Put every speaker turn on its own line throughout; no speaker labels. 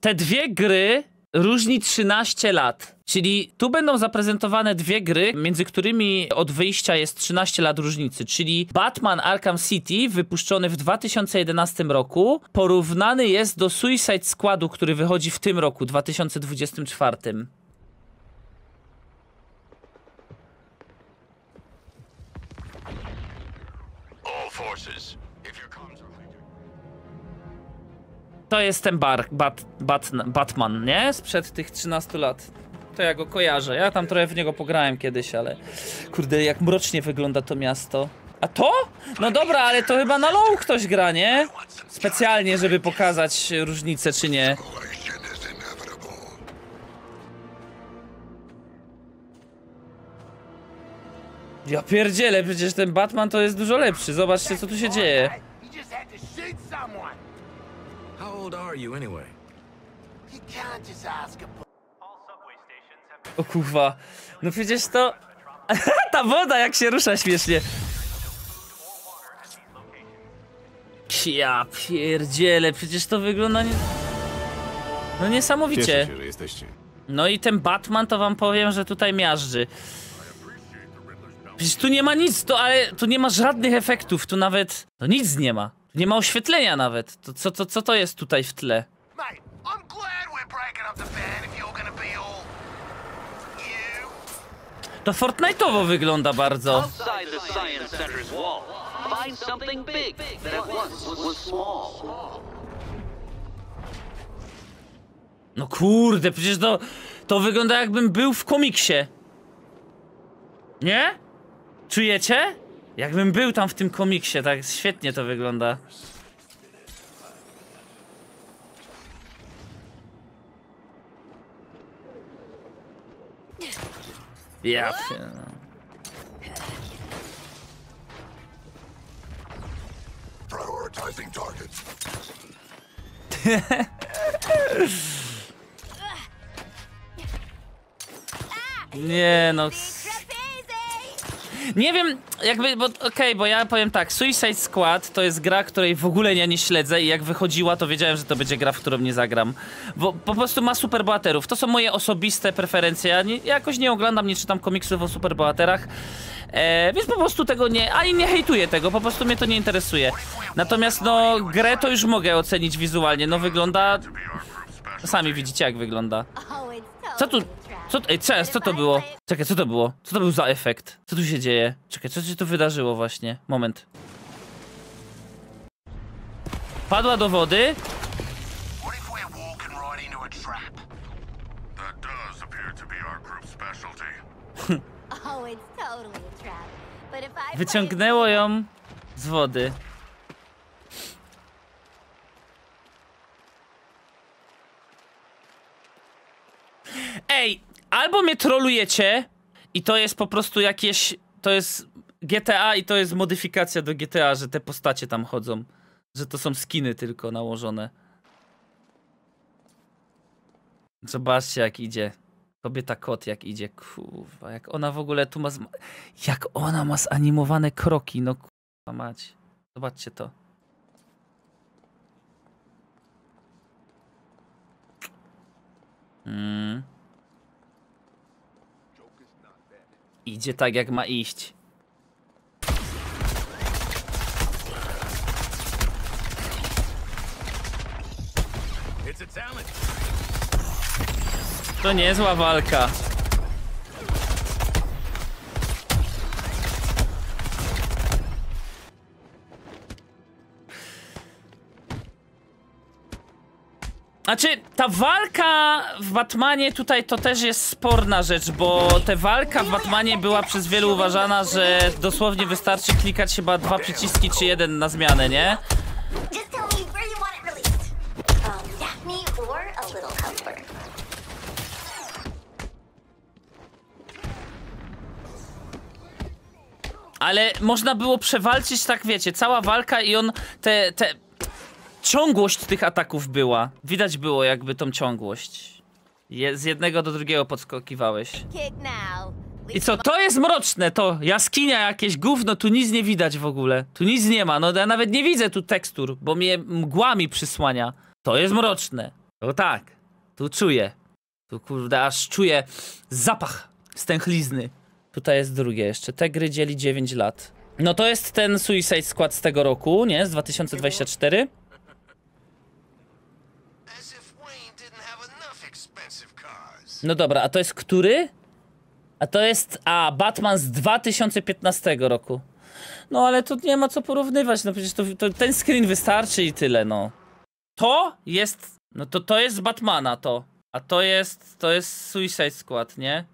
te dwie gry różni 13 lat. Czyli tu będą zaprezentowane dwie gry, między którymi od wyjścia jest 13 lat różnicy. Czyli Batman Arkham City, wypuszczony w 2011 roku, porównany jest do Suicide Squadu, który wychodzi w tym roku, 2024. To jest ten Batman, nie? Sprzed tych 13 lat. To ja go kojarzę. Ja tam trochę w niego pograłem kiedyś, ale... Kurde, jak mrocznie wygląda to miasto. A to? No dobra, ale to chyba na low ktoś gra, nie? Specjalnie, żeby pokazać różnicę, czy nie. Ja pierdzielę, przecież ten Batman to jest dużo lepszy. Zobaczcie, co tu się dzieje. O kurwa. No przecież to... Ta woda jak się rusza śmiesznie. Ja pierdzielę, przecież to wygląda... No niesamowicie.
Cieszę się, że jesteście.
No i ten Batman to wam powiem, że tutaj miażdży. Przecież tu nie ma nic, ale tu nie ma żadnych efektów, tu nawet... To nic nie ma. Tu nie ma oświetlenia nawet. To co to jest tutaj w tle? To Fortnite'owo wygląda bardzo. No kurde, przecież to wygląda jakbym był w komiksie. Nie? Czujecie? Jakbym był tam w tym komiksie, tak świetnie to wygląda. Ja nie no. Nie wiem, jakby, bo okej, bo ja powiem tak, Suicide Squad to jest gra, której w ogóle ja nie śledzę i jak wychodziła, to wiedziałem, że to będzie gra, w którą nie zagram. Bo po prostu ma superbohaterów. To są moje osobiste preferencje. Ja jakoś nie oglądam, nie czytam komiksów o superbohaterach. Więc po prostu tego nie... A i nie hejtuję tego, po prostu mnie to nie interesuje. Natomiast no, grę to już mogę ocenić wizualnie. No wygląda... Sami widzicie, jak wygląda. Co tu... Co to było? Czekaj, co to było? Co to był za efekt? Co tu się dzieje? Czekaj, co się tu wydarzyło właśnie? Moment. Padła do wody. Wyciągnęło ją z wody. Ej, albo mnie trolujecie i to jest po prostu jakieś... To jest GTA i to jest modyfikacja do GTA, że te postacie tam chodzą. Że to są skiny tylko nałożone. Zobaczcie, jak idzie. Kobieta kot jak idzie. Kurwa, jak ona w ogóle tu ma... Jak ona ma zanimowane kroki, no kurwa mać. Zobaczcie to. Idzie tak, jak ma iść. To niezła walka. Znaczy, ta walka w Batmanie tutaj to też jest sporna rzecz, bo ta walka w Batmanie była przez wielu uważana, że dosłownie wystarczy klikać chyba 2 przyciski czy 1 na zmianę, nie? Ale można było przewalczyć, tak wiecie, cała walka i on ciągłość tych ataków była. Widać było jakby tą ciągłość. Z jednego do drugiego podskakiwałeś. I co, to jest mroczne, to jaskinia jakieś gówno, tu nic nie widać w ogóle. Tu nic nie ma, no ja nawet nie widzę tu tekstur, bo mnie mgłami przysłania. To jest mroczne. To tak, tu czuję. Tu kurde, aż czuję zapach stęchlizny. Tutaj jest drugie jeszcze. Te gry dzieli 9 lat. No to jest ten Suicide Squad z tego roku, nie? Z 2024. No dobra, a to jest który? A to jest... A, Batman z 2015 roku. No ale tu nie ma co porównywać, no przecież to ten screen wystarczy i tyle, no. To jest... No to jest z Batmana, to. A to jest Suicide Squad, nie?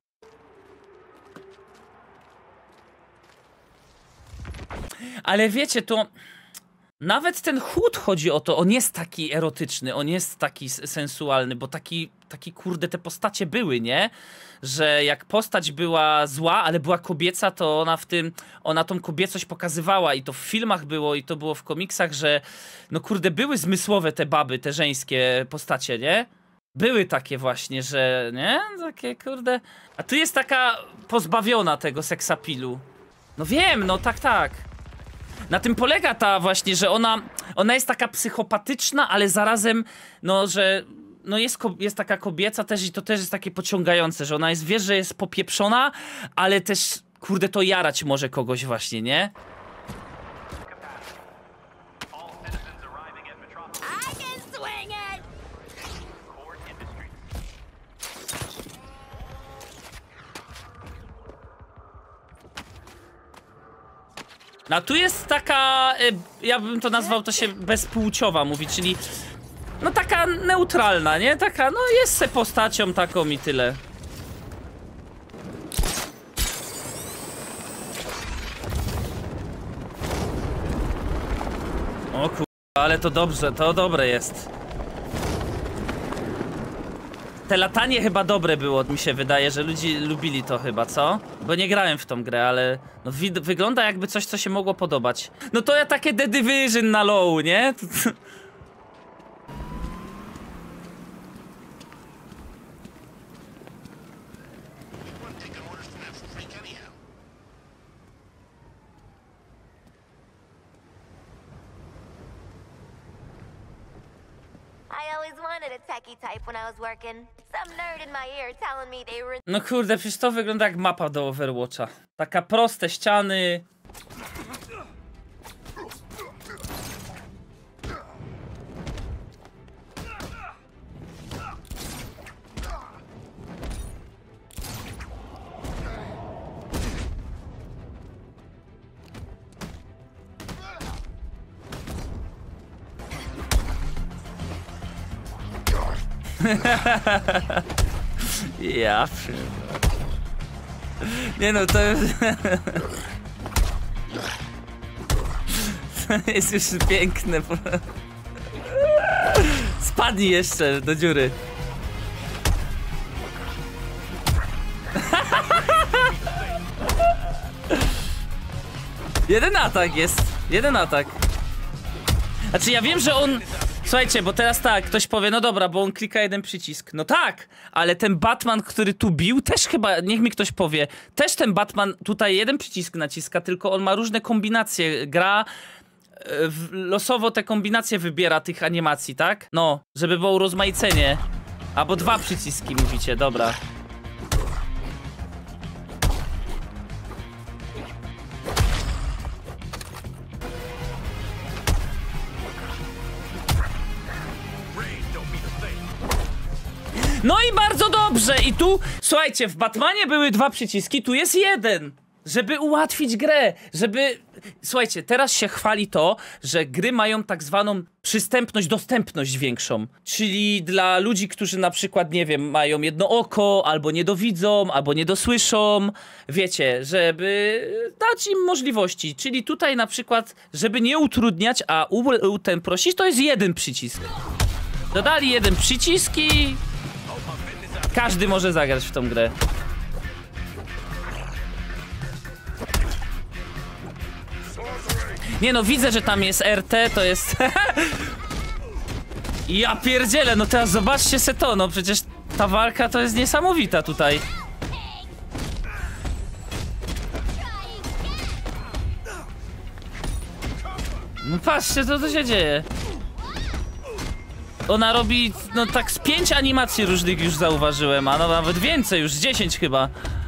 Ale wiecie, to... Nawet ten chód chodzi o to, on jest taki erotyczny, on jest taki sensualny, bo taki kurde te postacie były, nie? Że jak postać była zła, ale była kobieca, to ona tą kobiecość pokazywała i to w filmach było i to było w komiksach, że no kurde były zmysłowe te baby, te żeńskie postacie, nie? Były takie właśnie, że nie? Takie kurde... A tu jest taka pozbawiona tego seksapilu. No wiem, no tak. Na tym polega ta właśnie, że ona jest taka psychopatyczna, ale zarazem, no, że no jest taka kobieca też i to też jest takie pociągające, że ona jest, wiesz, że jest popieprzona, ale też, kurde, to jarać może kogoś właśnie, nie? No a tu jest taka, ja bym to nazwał, to się bezpłciowa mówi, czyli no taka neutralna, nie? Taka, no jest se postacią taką i tyle. O kurwa, ale to dobrze, to dobre jest. Te latanie chyba dobre było, mi się wydaje, że ludzie lubili to chyba, co? Bo nie grałem w tą grę, ale no wygląda jakby coś, co się mogło podobać. No to ja takie The Division na low, nie? No kurde, przecież to wygląda jak mapa do Overwatcha. Taka proste ściany. Ja nie no, to jest już piękne. Spadnij jeszcze do dziury. Jeden atak jest. Jeden atak. Znaczy ja wiem, że on... Słuchajcie, bo teraz tak, ktoś powie, no dobra, bo on klika jeden przycisk. No tak, ale ten Batman, który tu bił, też chyba, niech mi ktoś powie, też ten Batman tutaj jeden przycisk naciska, tylko on ma różne kombinacje, gra losowo te kombinacje wybiera tych animacji, tak? No, żeby było urozmaicenie. Albo dwa przyciski mówicie, dobra. No i bardzo dobrze! I tu, słuchajcie, w Batmanie były dwa przyciski, tu jest jeden! Żeby ułatwić grę, żeby... Słuchajcie, teraz się chwali to, że gry mają tak zwaną przystępność, dostępność większą. Czyli dla ludzi, którzy na przykład, nie wiem, mają jedno oko, albo niedowidzą, albo niedosłyszą. Wiecie, żeby dać im możliwości. Czyli tutaj na przykład, żeby nie utrudniać, a ten prosić, to jest jeden przycisk. Dodali jeden przycisk i... Każdy może zagrać w tą grę. Nie no, widzę, że tam jest RT, to jest... Ja pierdzielę, no teraz zobaczcie se to, no przecież ta walka to jest niesamowita tutaj. No patrzcie, co tu się dzieje. Ona robi, no tak z 5 animacji różnych już zauważyłem, a no nawet więcej, już 10 chyba.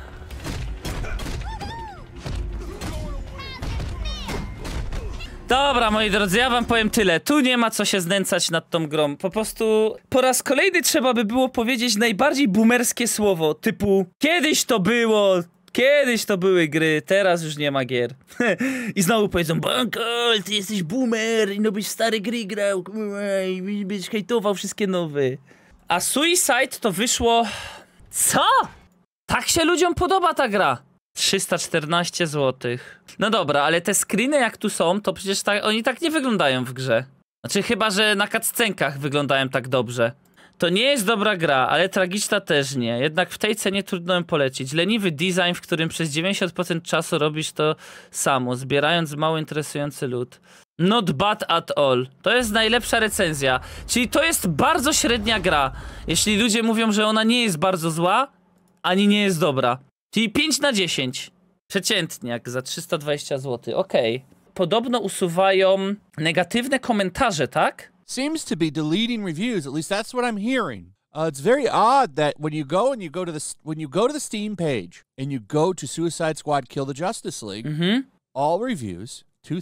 Dobra, moi drodzy, ja wam powiem tyle. Tu nie ma co się znęcać nad tą grą. Po prostu po raz kolejny trzeba by było powiedzieć najbardziej boomerskie słowo, typu kiedyś to było, kiedyś to były gry, teraz już nie ma gier. I znowu powiedzą, Bunkle, ty jesteś boomer i no byś stare gry grał, i byś hejtował wszystkie nowe. A Suicide to wyszło... Co? Tak się ludziom podoba ta gra. 314 zł. No dobra, ale te screeny jak tu są, to przecież oni tak nie wyglądają w grze. Znaczy chyba, że na cutscenkach wyglądają tak dobrze. To nie jest dobra gra, ale tragiczna też nie. Jednak w tej cenie trudno ją polecić. Leniwy design, w którym przez 90% czasu robisz to samo, zbierając mało interesujący loot. Not bad at all. To jest najlepsza recenzja. Czyli to jest bardzo średnia gra. Jeśli ludzie mówią, że ona nie jest bardzo zła, ani nie jest dobra. Czyli 5 na 10. Przeciętnie, jak za 320 zł. Okej. Podobno usuwają negatywne komentarze, tak?
Seems to be deleting reviews. At least that's what I'm hearing. It's very odd that when you go to the Steam page and you go to Suicide Squad: Kill the Justice League, all reviews,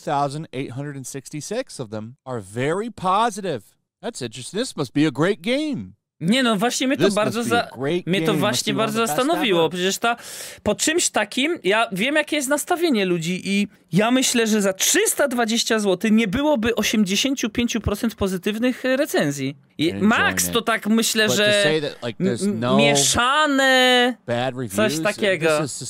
2,866 of them, are very positive. That's interesting. This must be a great game.
Nie no, właśnie mnie to bardzo zastanowiło. Przecież po czymś takim, ja wiem jakie jest nastawienie ludzi i ja myślę, że za 320 zł nie byłoby 85% pozytywnych recenzji. Max to tak myślę, że mieszane, coś takiego.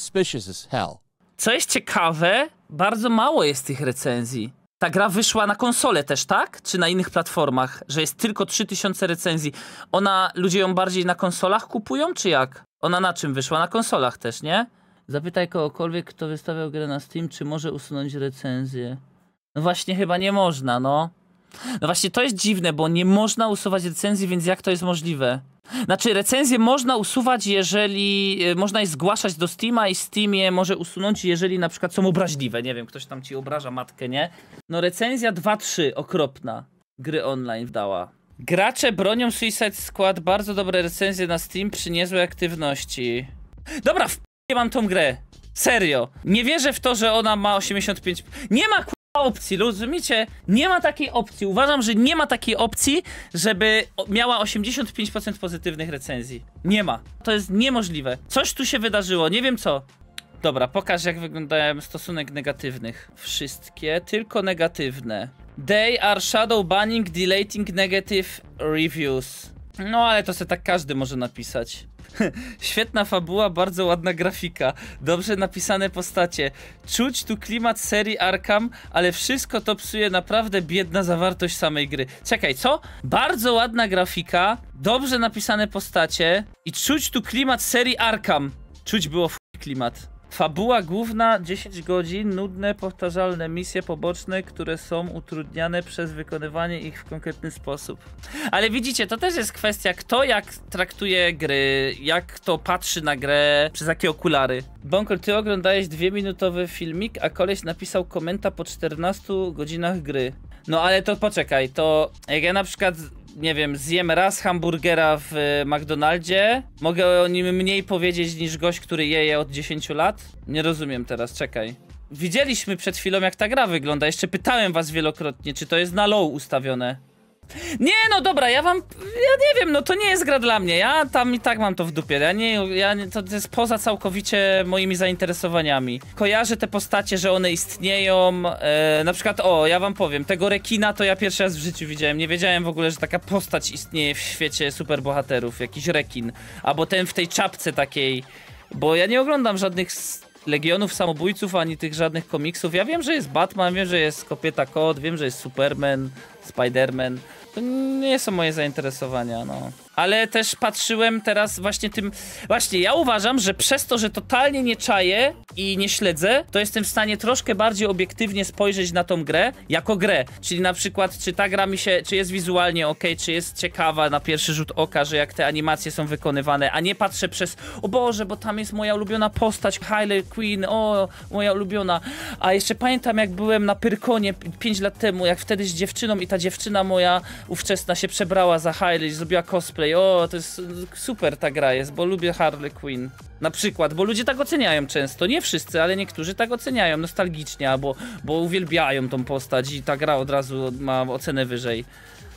Co jest ciekawe, bardzo mało jest tych recenzji. Ta gra wyszła na konsolę też, tak? Czy na innych platformach? Że jest tylko 3000 recenzji. Ludzie ją bardziej na konsolach kupują, czy jak? Ona na czym wyszła? Na konsolach też, nie? Zapytaj kogokolwiek, kto wystawiał grę na Steam, czy może usunąć recenzję. No właśnie, chyba nie można, no. No właśnie, to jest dziwne, bo nie można usuwać recenzji, więc jak to jest możliwe? Znaczy, recenzję można usuwać, jeżeli... Można je zgłaszać do Steama i Steam je może usunąć, jeżeli na przykład są obraźliwe. Nie wiem, ktoś tam ci obraża matkę, nie? No recenzja 2-3, okropna. Gry online dała. Gracze bronią Suicide Squad, bardzo dobre recenzje na Steam przy niezłej aktywności. Dobra, mam tą grę. Serio. Nie wierzę w to, że ona ma 85... Nie ma opcji, rozumiecie? Nie ma takiej opcji. Uważam, że nie ma takiej opcji, żeby miała 85% pozytywnych recenzji. Nie ma. To jest niemożliwe. Coś tu się wydarzyło, nie wiem co. Dobra, pokaż jak wyglądają stosunek negatywnych. Wszystkie, tylko negatywne. They are shadow banning, deleting negative reviews. No ale to sobie tak każdy może napisać. Świetna fabuła, bardzo ładna grafika, dobrze napisane postacie. Czuć tu klimat serii Arkham, ale wszystko to psuje naprawdę biedna zawartość samej gry. Czekaj, co? Bardzo ładna grafika, dobrze napisane postacie i czuć tu klimat serii Arkham. Czuć było klimat. Fabuła główna 10 godzin, nudne, powtarzalne misje poboczne, które są utrudniane przez wykonywanie ich w konkretny sposób. Ale widzicie, to też jest kwestia, kto jak traktuje gry, jak kto patrzy na grę, przez jakie okulary. Bunkle, ty oglądałeś 2-minutowy filmik, a koleś napisał komentarz po 14 godzinach gry. No ale to poczekaj, to jak ja na przykład... Nie wiem, zjem raz hamburgera w McDonaldzie, mogę o nim mniej powiedzieć niż gość, który je od 10 lat? Nie rozumiem teraz, czekaj. Widzieliśmy przed chwilą jak ta gra wygląda, jeszcze pytałem was wielokrotnie, czy to jest na low ustawione. Nie, no dobra, ja nie wiem, no to nie jest gra dla mnie, ja tam i tak mam to w dupie, to jest poza całkowicie moimi zainteresowaniami. Kojarzę te postacie, że one istnieją, na przykład, ja wam powiem, tego rekina to ja pierwszy raz w życiu widziałem, nie wiedziałem w ogóle, że taka postać istnieje w świecie superbohaterów, jakiś rekin, albo ten w tej czapce takiej, bo ja nie oglądam żadnych Legionów Samobójców, ani tych żadnych komiksów. Ja wiem, że jest Batman, wiem, że jest Kobieta Kot, wiem, że jest Superman, Spiderman. To nie są moje zainteresowania, no. Ale też patrzyłem teraz właśnie tym... Właśnie, ja uważam, że przez to, że totalnie nie czaję i nie śledzę, to jestem w stanie troszkę bardziej obiektywnie spojrzeć na tą grę jako grę. Czyli na przykład, czy ta gra mi się... Czy jest wizualnie ok, czy jest ciekawa na pierwszy rzut oka, że jak te animacje są wykonywane, a nie patrzę przez... O Boże, bo tam jest moja ulubiona postać, Harley Quinn, moja ulubiona. A jeszcze pamiętam, jak byłem na Pyrkonie 5 lat temu, jak wtedy z dziewczyną i ta dziewczyna moja ówczesna się przebrała za Harley, zrobiła cosplay, o, to jest super ta gra jest, bo lubię Harley Quinn. Na przykład, bo ludzie tak oceniają często, nie wszyscy, ale niektórzy tak oceniają nostalgicznie, bo uwielbiają tą postać i ta gra od razu ma ocenę wyżej.